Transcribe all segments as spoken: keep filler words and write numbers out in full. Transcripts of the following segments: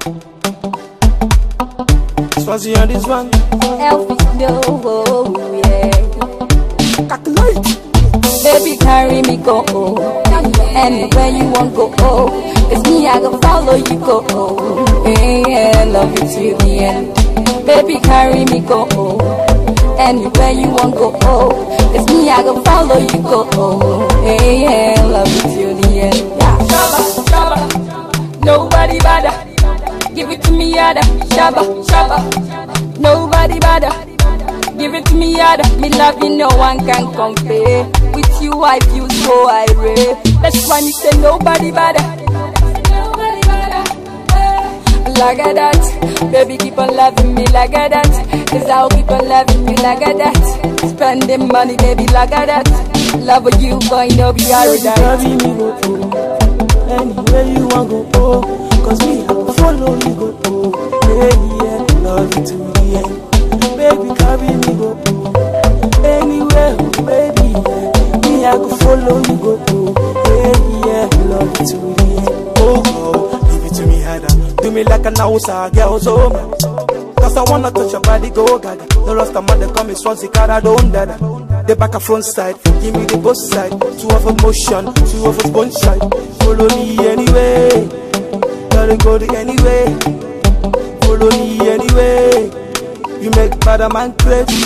Swazzy on this one. Elvis, no, oh, yeah. Calculate. Baby, carry me, go, oh. Anywhere you want, go, oh. It's me, I go follow you, go, oh. Yeah, love you till the end. Baby, carry me, go, oh. Anywhere you want, go, oh. It's me, I go follow you, go, oh. Yeah, love you till the end. Yeah. Shabba, shabba, nobody bother. Give it to me, yada, shabba, shabba. Nobody bother. Give it to me, yada. Me love you, no one can compare. With you, I feel so irate. That's why me say nobody bother. Nobody bother. Like that, baby, keep on loving me like that. Cause I'll keep on loving you like that. Spending money, baby, like that. Love you, boy, no be alright. Carry me go, oh. Anywhere you want go, oh. Cause me, I will follow you go, oh. Yeah, yeah, love you to the end. Baby, carry me go, oh. Anywhere, baby, yeah. Me, I will follow you go, oh. Yeah, yeah, love you to the end. Oh, oh, give it to me harder. Do me like an Hausa girl, so man. Cause I wanna touch your body, go gaga. The rest of mother call me Swansea, cara, don't dada. The back and front side, give me the both side. Two of us motion, two of us bone side. Follow me anyway. Gotta go the anyway. Follow me anyway. You make bad man crazy.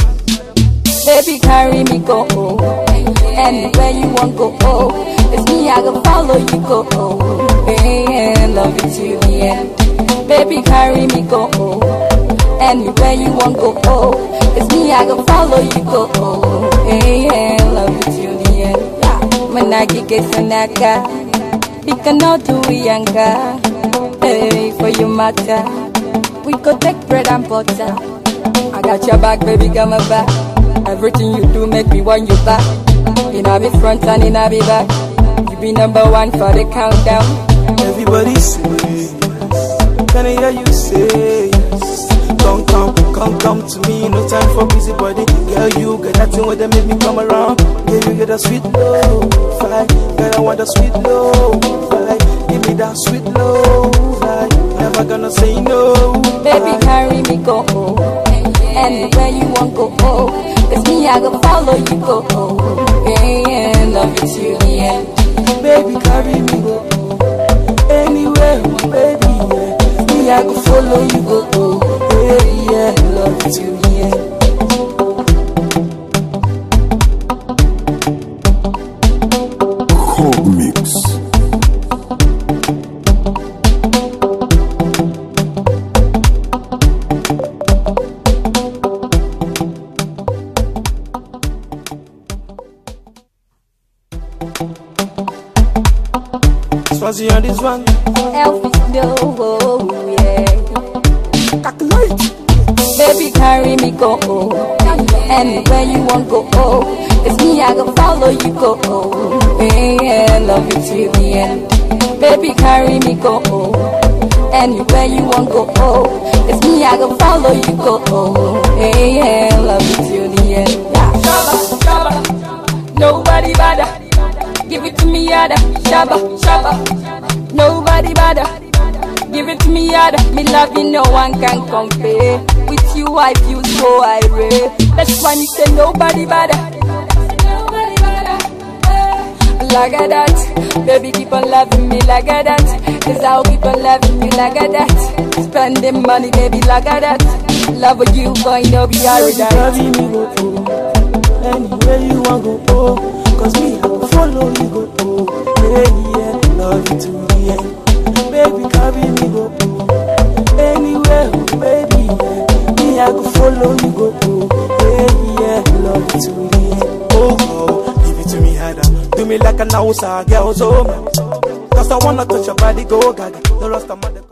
Baby, carry me, go, oh. Anywhere you want, go, oh. It's me, I go follow you, go, oh. Yeah, love you till the end. Baby, carry me, go, oh. Anywhere you want, go, oh. It's me, I go follow you, go, oh. Yeah, love you till the end. Managi kesanaka, bika do yanga. Hey, for you matter, we could take bread and butter. I got your back, baby, come back. Everything you do make me want you back. In a be front and in a be back. You be number one for the countdown. Everybody say yes. Can I hear you say yes? Come, come, come, come to me. No time for busy body. Girl, you got that thing where they make me come around. Yeah, you get a sweet low fight. Girl, I want a sweet low fight. Give me that sweet low fight. Never gonna say no. Baby, carry me, go, oh. Anywhere you want, go, oh. It's me, I go follow you, go, oh. Yeah, yeah, love you till the end. Baby, carry me, go, oh. Anywhere, baby, yeah. Me, I go follow you, go, oh. Yeah, yeah, love you till the end. Cold mix. Swazzy on this one. Elvis, no, oh, yeah. Calculate. Baby, carry me, go, oh. Anywhere you want, go, oh. It's me, I go follow you, go, oh. Yeah, love you till the end. Baby, carry me, go, oh. Anywhere you want, go, oh. It's me, I go follow you, go, oh. Yeah, love you till the end. Yeah. Shabba, shabba, nobody bother. Give it to me, yada, shabba, shabba. Nobody bother. Give it to me, yada. Me love you, no one can compare. With you, I feel so irate. That's why me say nobody bother. Nobody bother. Like that, baby, keep on loving me like that. Cause I'll keep on loving you like that. Spending money, baby, like that. Love you, boy, no be alright. Carry me, go, oh. Anywhere you want, go, oh. Cause me, I will follow you, go, oh. Yeah, yeah, love you to the end. Baby, carry me, go, oh. Anywhere, baby, yeah. Me, I will follow you, go, oh. Yeah, yeah, love you to the end. Oh, oh, give it to me harder. Do me like an Hausa girl, so man. Cause I wanna touch your body, go gaga. The rest of my